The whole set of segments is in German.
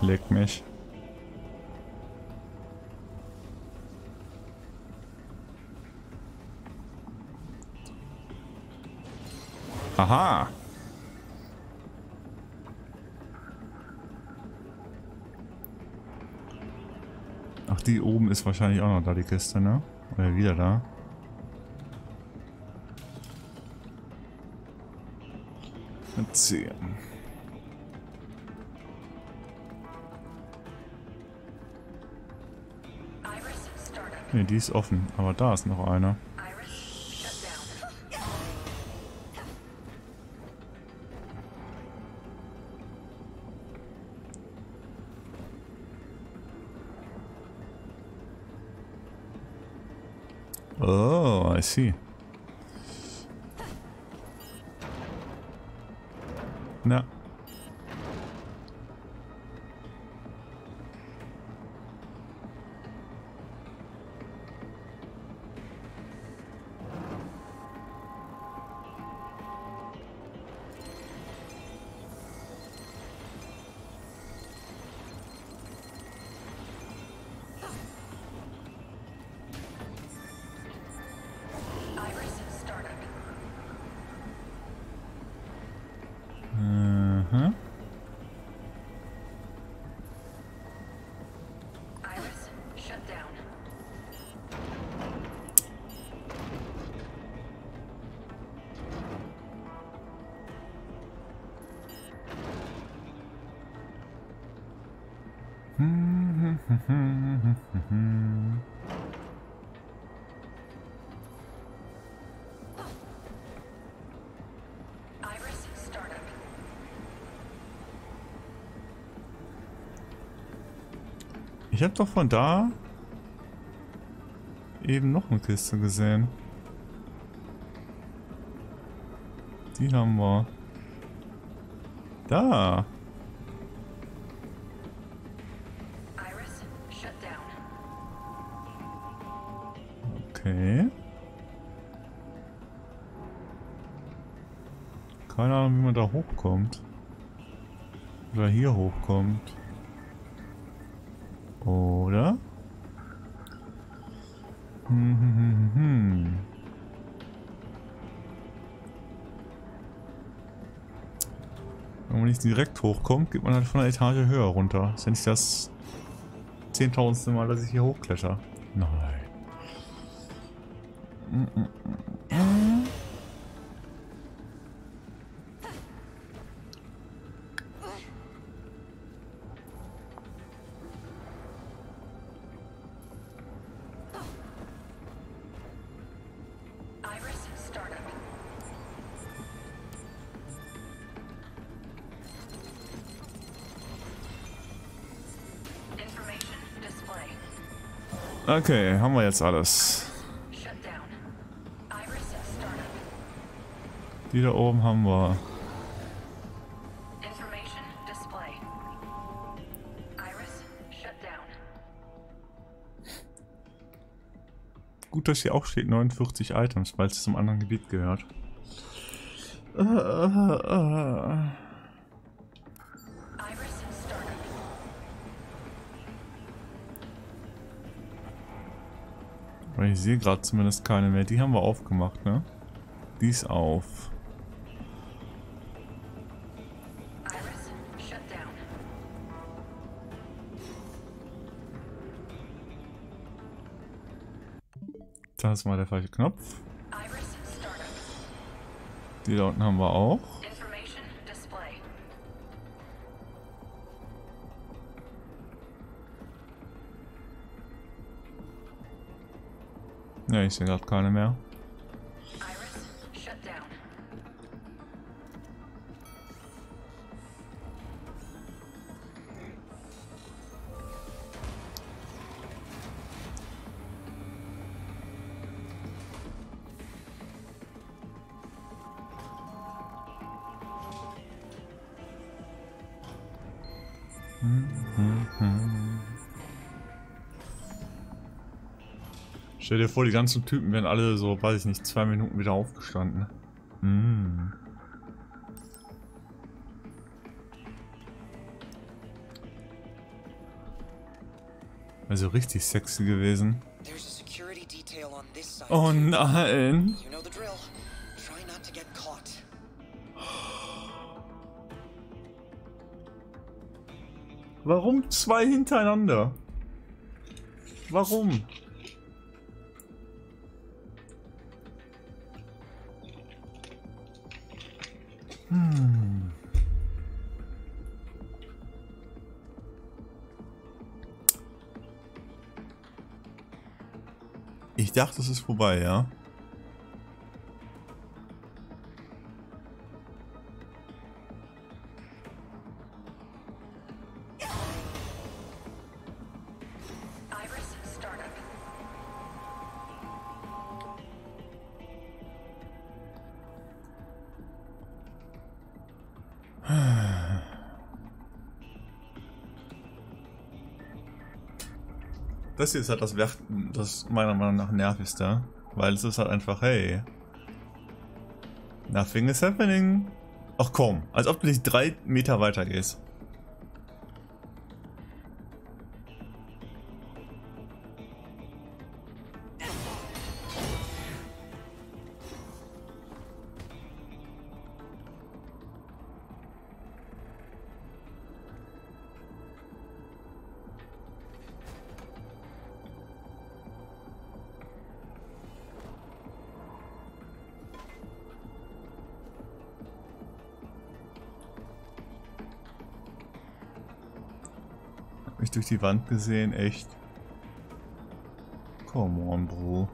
Leck mich. Aha! Ach, die oben ist wahrscheinlich auch noch da, die Kiste, ne? Oder wieder da. Erzählen. Ne, die ist offen, aber da ist noch eine. Oh, I see. Na. Mhm. Ich habe doch von da eben noch eine Kiste gesehen. Die haben wir. Da. Okay. Keine Ahnung, wie man da hochkommt. Oder hier hochkommt. Oder? Wenn man nicht direkt hochkommt, geht man halt von der Etage höher runter. Ist ja nicht das 10.000. Mal, dass ich hier hochkletter. Nein. Okay, haben wir jetzt alles. Die da oben haben wir. Gut, dass hier auch steht 49 Items, weil es zum anderen Gebiet gehört. Weil ich sehe gerade zumindest keine mehr. Die haben wir aufgemacht, ne? Die ist auf. Das ist mal der falsche Knopf. Die da unten haben wir auch. Ja, ich sehe gerade keine mehr. Stell dir vor, die ganzen Typen wären alle so, weiß ich nicht, 2 Minuten wieder aufgestanden. Also richtig sexy gewesen. There's a security detail on this side. Oh too. nein. You know the drill. Try not to get caught. Warum zwei hintereinander? Warum? Ich dachte, es ist vorbei, ja? Iris startup. Das hier ist halt das meiner Meinung nach nervigste, weil es ist halt einfach, hey, nothing is happening. Ach komm, als ob du nicht 3 Meter weiter gehst. Hab mich durch die Wand gesehen, echt. Come on, Bro.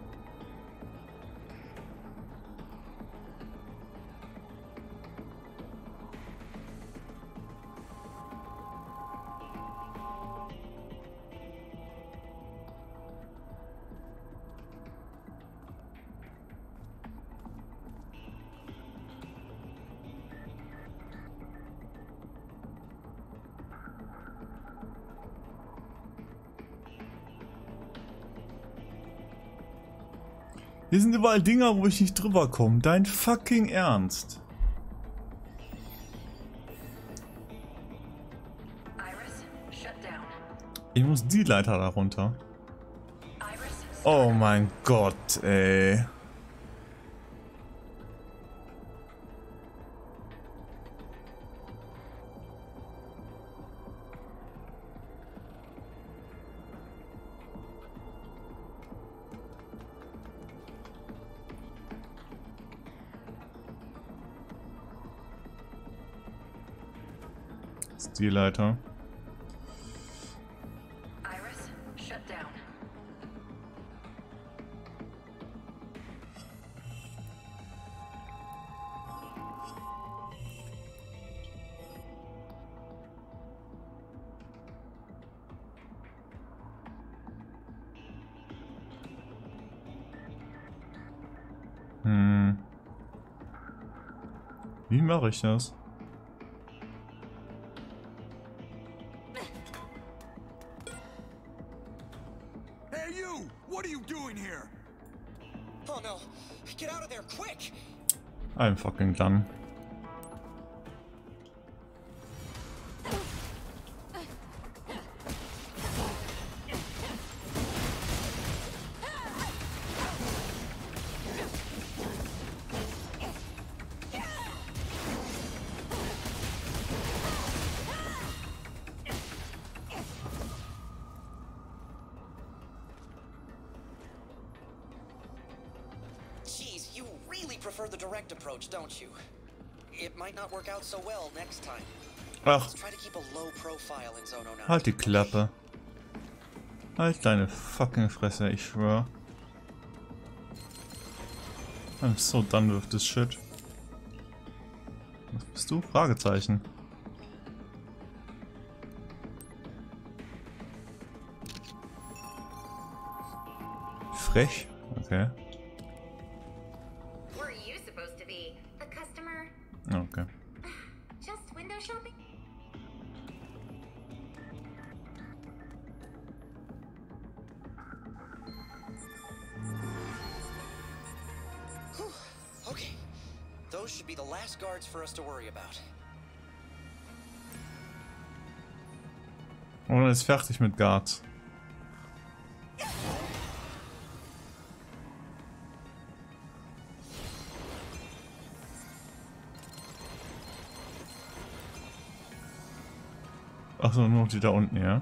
Hier sind überall Dinger, wo ich nicht drüber komme. Dein fucking Ernst. Iris shut down. Ich muss die Leiter da runter. Iris Oh mein Gott, ey. Das ist die Leiter. Iris shut down. Wie mache ich das? Hey you! What are you doing here? Oh no! Get out of there, quick! I'm fucking done. Jeez, you really prefer the direct approach, don't you? It might not work out so well next time. Ach, Let's try to keep a low profile in Zone 09. halt die Klappe. Halt deine fucking Fresse, ich schwör. I'm so done with this shit. Was bist du? Fragezeichen. Frech? Okay. Were you supposed to be a customer? Okay. Just window shopping? Whew. Okay. Those should be the last guards for us to worry about. Und dann ist fertig mit Guards. Achso, nur noch die da unten, ja.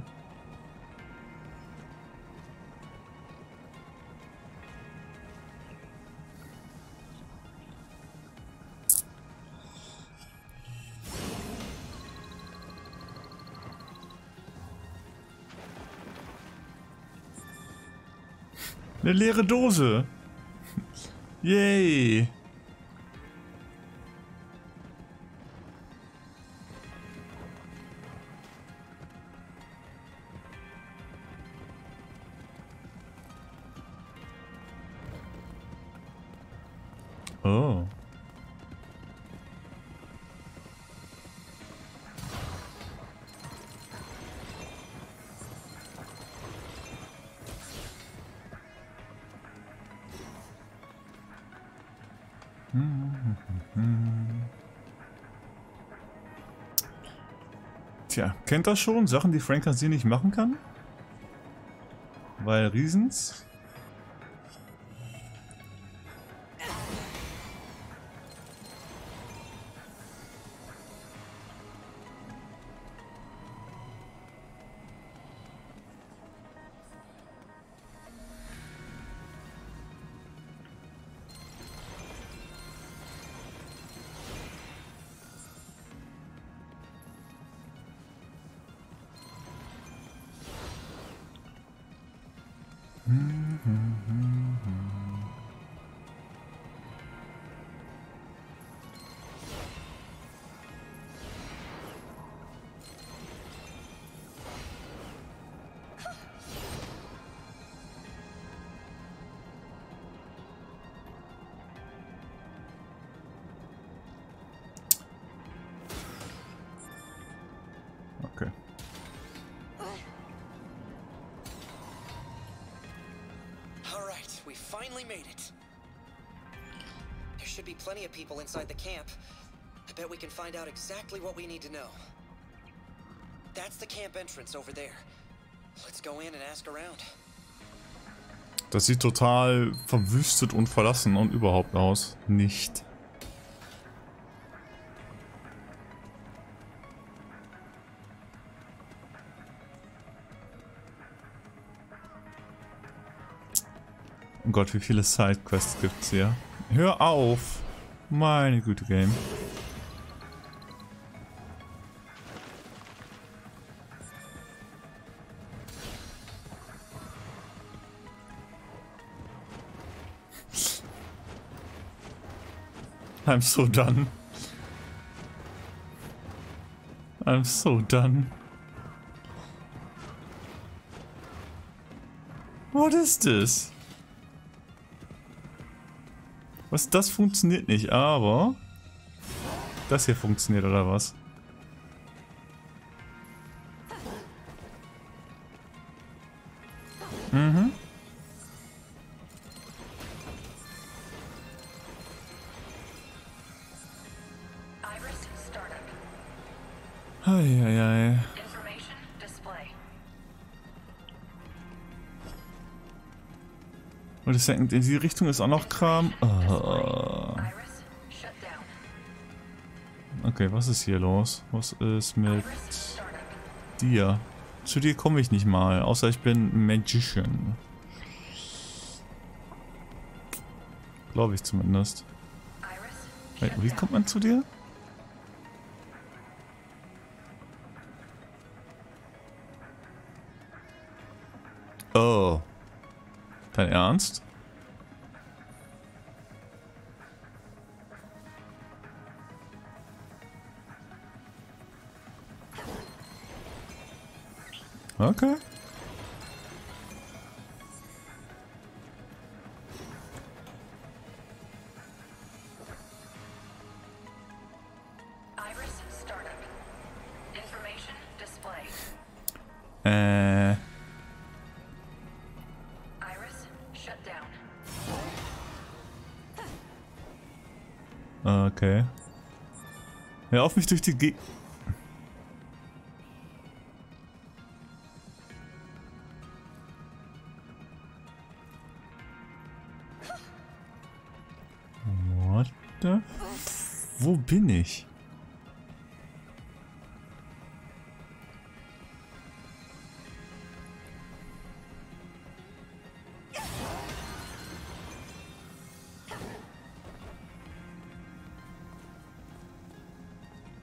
Eine leere Dose. Yay. Oh. Tja, kennt das schon? Sachen, die Frank Casino nicht machen kann? Weil Riesens. Okay. All right, we finally made it. There should be plenty of people inside the camp. I bet we can find out exactly what we need to know. That's the camp entrance over there. Let's go in and ask around. Das sieht total verwüstet und verlassen und überhaupt aus. Nicht. Oh Gott, wie viele Sidequests gibt's hier? Hör auf! Meine Güte, Game. I'm so done. I'm so done. What is this? Was, das funktioniert nicht, aber das hier funktioniert, oder was? Mhm. Iris startup. Eieiei. Information display. Und es in die Richtung ist auch noch Kram. Iris shut down. Okay, was ist hier los? Was ist mit Iris startup. dir? Zu dir komme ich nicht mal, außer ich bin Magician. Glaube ich zumindest. Iris Hey, shut wie down. kommt man zu dir? Oh. Dein Ernst? Okay. Iris startup. Information display. Iris shut down. Okay. Hör auf mich durch die Ge... What the... Wo bin ich?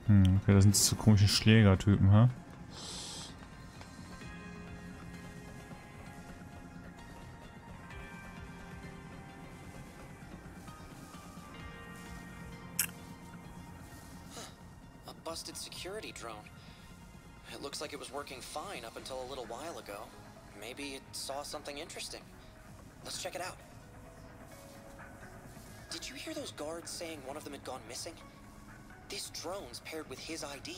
Okay, das sind so komische Schlägertypen, ha? A busted security drone. It looks like it was working fine up until a little while ago. Maybe it saw something interesting. Let's check it out. Did you hear those guards saying one of them had gone missing? This drone's paired with his ID.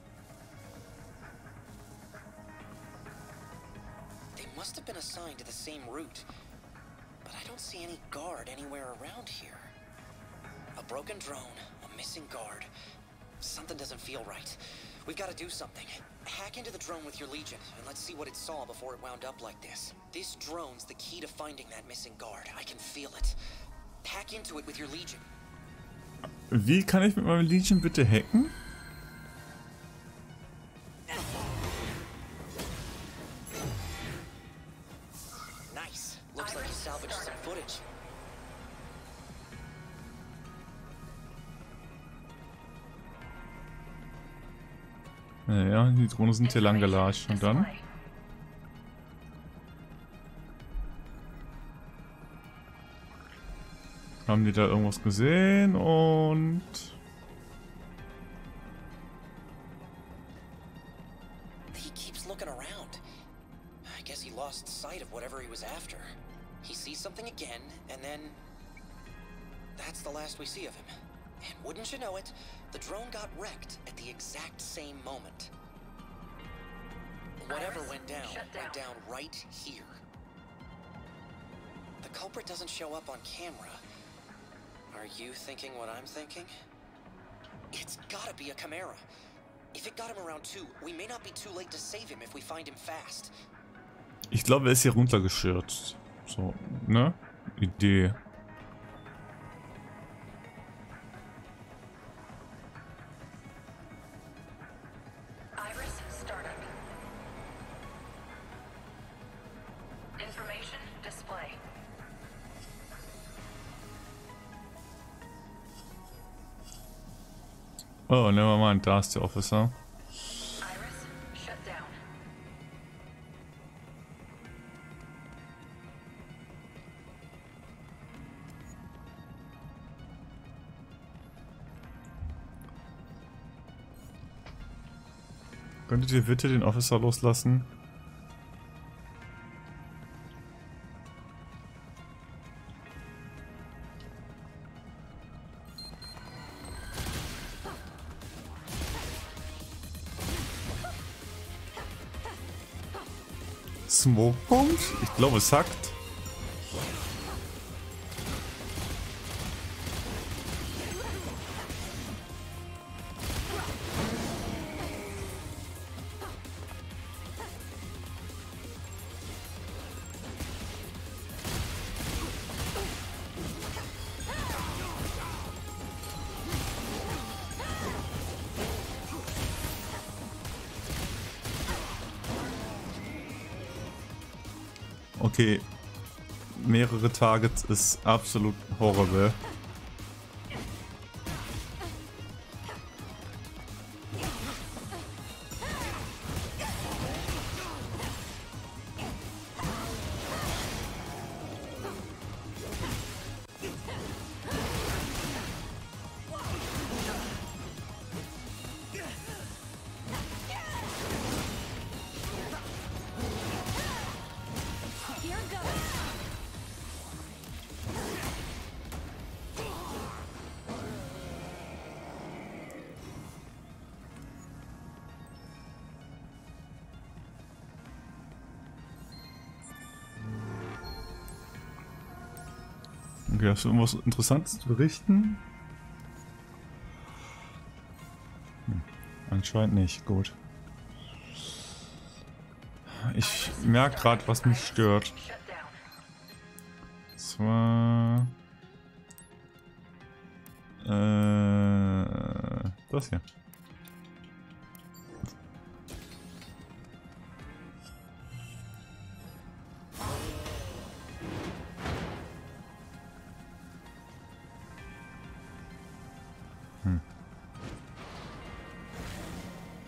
They must have been assigned to the same route, but I don't see any guard anywhere around here. A broken drone, a missing guard. Something doesn't feel right. We've got to do something. Hack into the drone with your Legion, and let's see what it saw before it wound up like this. This drone's the key to finding that missing guard. I can feel it. Hack into it with your Legion. Wie kann ich mit meinem Legion bitte hacken? Nice. Looks like you salvaged some footage. Ja, die Drohnen sind hier lang gelatscht. Und dann? Haben die da irgendwas gesehen und... He keeps looking around. I guess he lost sight of whatever he was after. He sees something again, and then... That's the last we see of him. And wouldn't you know it, the drone got wrecked at the exact same moment. Whatever went down right here. The culprit doesn't show up on camera. Are you thinking what I'm thinking? It's gotta be a Chimera. If it got him around too, we may not be too late to save him if we find him fast. Ich glaube, er ist hier runtergeschürzt. So, ne? Idee. Iris startup. Information display. Oh, never mind, da ist der Officer. Iris shut down. Könntet ihr bitte den Officer loslassen? Smokepunkt? Ich glaube, es hackt. Okay, mehrere Targets ist absolut horrible. Okay, hast du irgendwas Interessantes zu berichten? Anscheinend nicht. Gut. Ich merke gerade, was mich stört. Shut down. Zwar... das hier.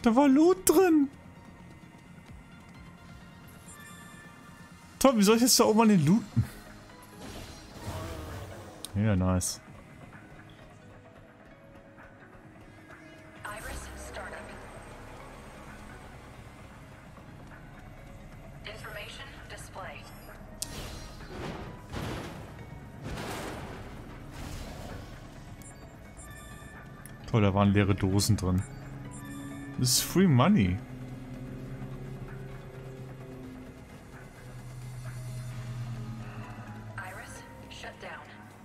Da war Loot drin. Toll, wie soll ich jetzt da oben an den looten? Ja, nice. Iris startup. Information display. Toll, da waren leere Dosen drin. Das ist Free Money. Iris shut down.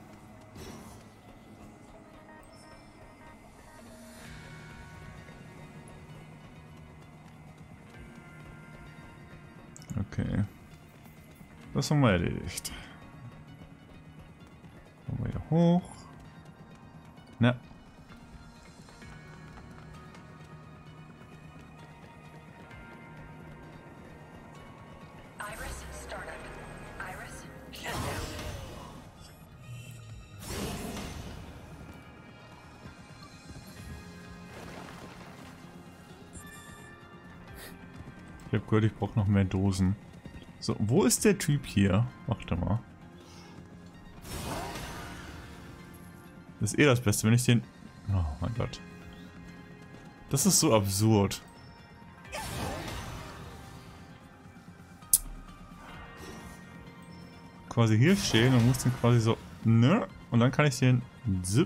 Okay. Das haben wir erledigt. Kommen wir hier hoch. Na. Iris startup. Iris shut down. Ich hab gehört, ich brauche noch mehr Dosen. So, wo ist der Typ hier? Warte mal. Das ist eh das Beste, wenn ich den... Oh mein Gott. Das ist so absurd. Quasi hier stehen und muss den quasi so... Ne? Und dann kann ich den... Zip.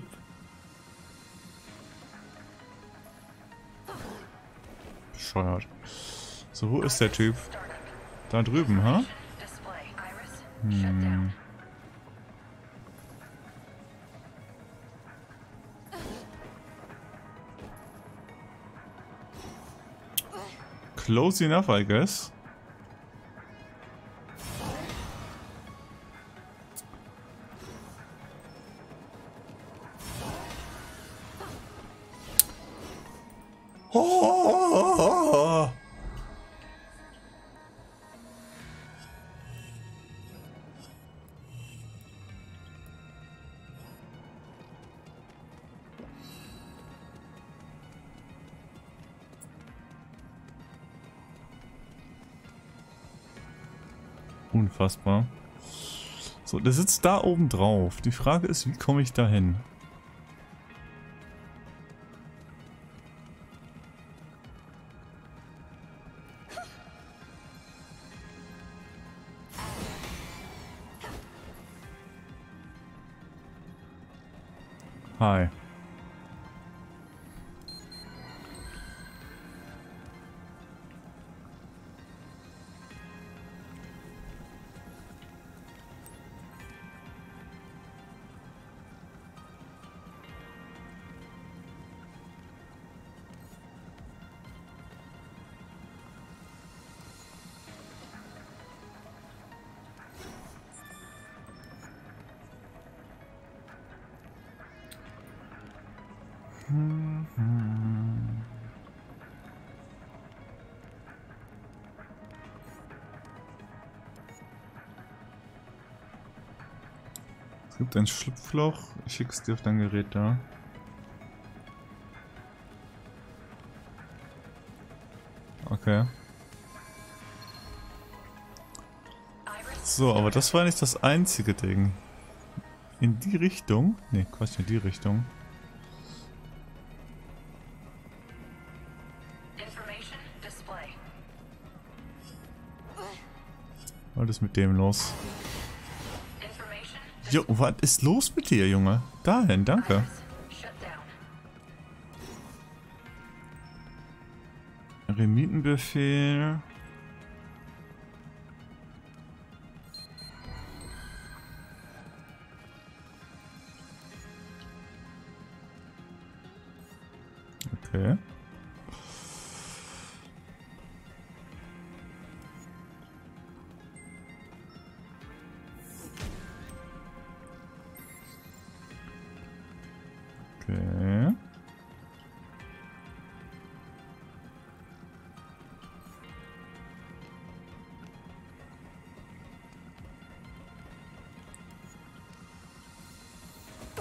Bescheuert. So, wo ist der Typ? Startup. Da drüben, ha? Display. Iris shut down. Close enough, I guess. Oh! Unfassbar. So, der sitzt da oben drauf. Die Frage ist, wie komme ich da hin? Hi. Es gibt ein Schlupfloch. Ich schick's dir auf dein Gerät da. Okay. So, aber das war nicht das einzige Ding. In die Richtung? Ne, Quatsch, in die Richtung. Information display. Was ist mit dem los? Information Jo, was ist los mit dir, Junge? Dahin, danke. Iris shut down. Remitenbefehl. Okay. Okay.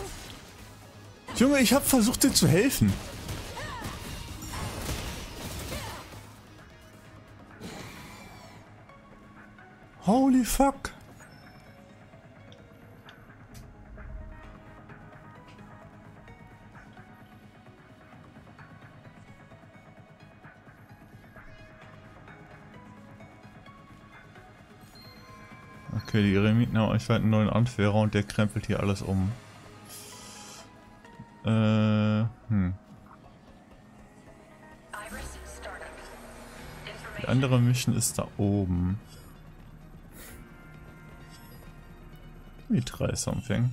Junge, ich habe versucht, dir zu helfen. fuck? Okay, die Eremiten haben anscheinend einen neuen Anführer und der krempelt hier alles um. Iris, Startup. Die andere Mission ist da oben. Wie 3 something.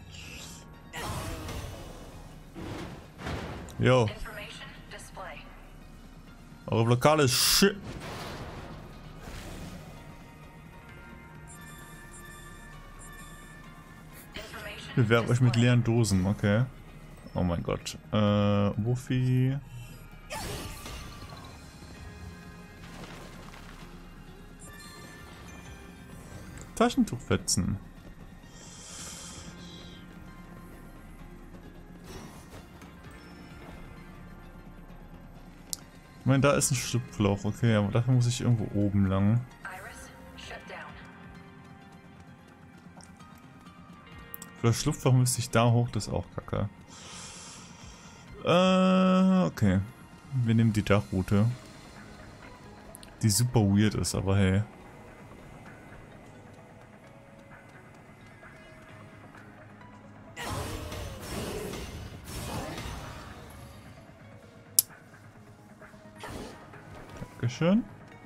Jo, Information display. eure Blockade ist shit. Information Bewerbt euch mit display. leeren Dosen, okay. Oh mein Gott. Wuffi. Taschentuchfetzen. Ich meine, da ist ein Schlupfloch, okay, aber dafür muss ich irgendwo oben lang. Iris, shut down. Für das Schlupfloch müsste ich da hoch, das ist auch kacke. Okay. Wir nehmen die Dachroute. Die super weird ist, aber hey. Dankeschön.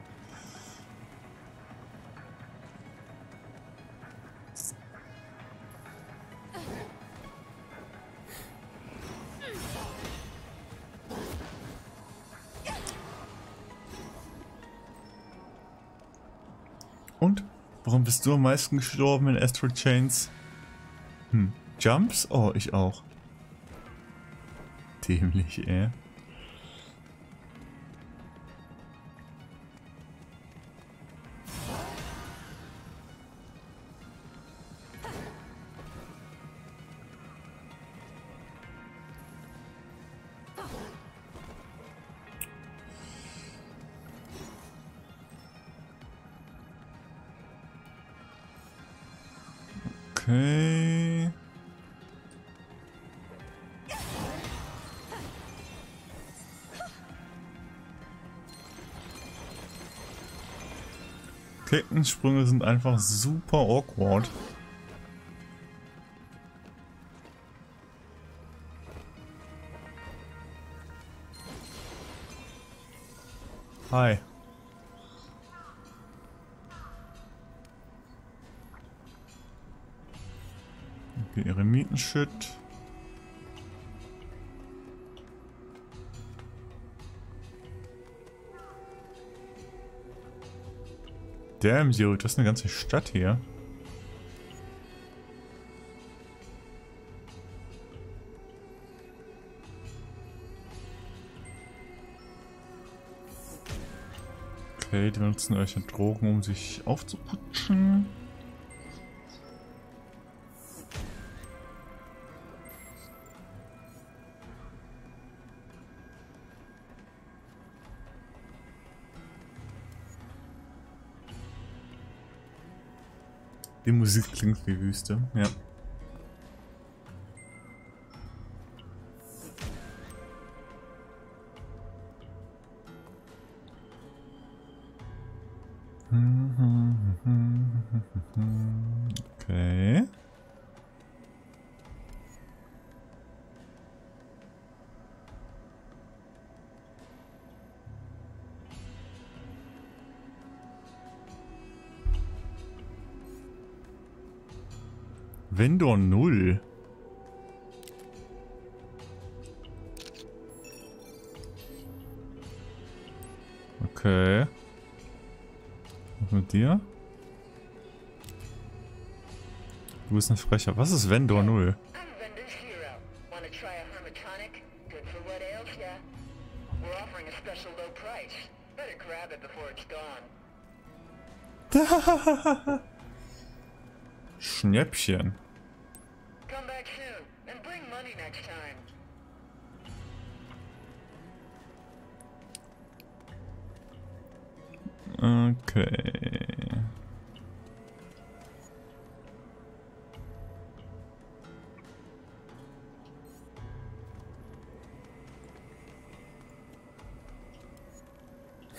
Und? Warum bist du am meisten gestorben in Astral Chains? Jumps? Oh, ich auch. Dämlich, ey. Okay. Kettensprünge sind einfach super awkward. Hi. Okay, Eremiten-Shit. Damn, Zero, das ist eine ganze Stadt hier. Okay, die benutzen euch Drogen, um sich aufzuputschen. Die Musik klingt wie Wüste, ja. Okay. Vendor 0. Okay. Was mit dir? Du bist ein Frecher. Was ist Vendor 0? I'm Vendor's hero. Want to try a Hermitonic? Good for what ails ya? We're offering a special low price. Better grab it before it's gone. Schnäppchen. Come back soon and bring money next time. Okay.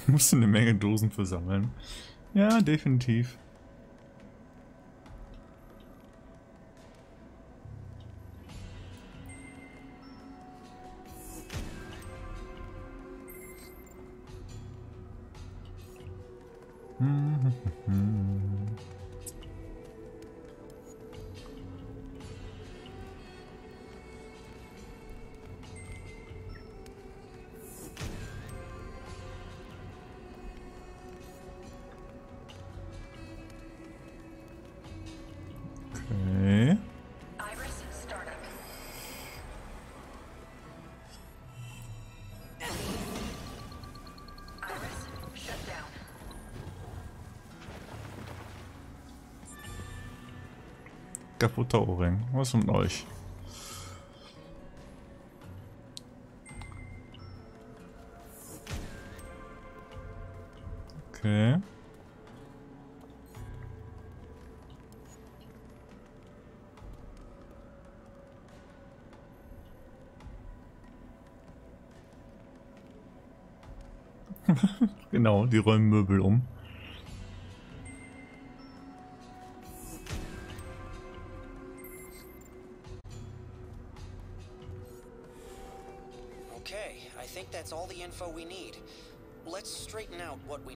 Musst du eine Menge Dosen für sammeln. Ja, definitiv. Okay. Iris, startup. Iris, shut down. Kaputter Ohrring. Was von euch? Okay. Genau, die räumen Möbel um. Okay, I think that's all the info we need. Let's straighten out what we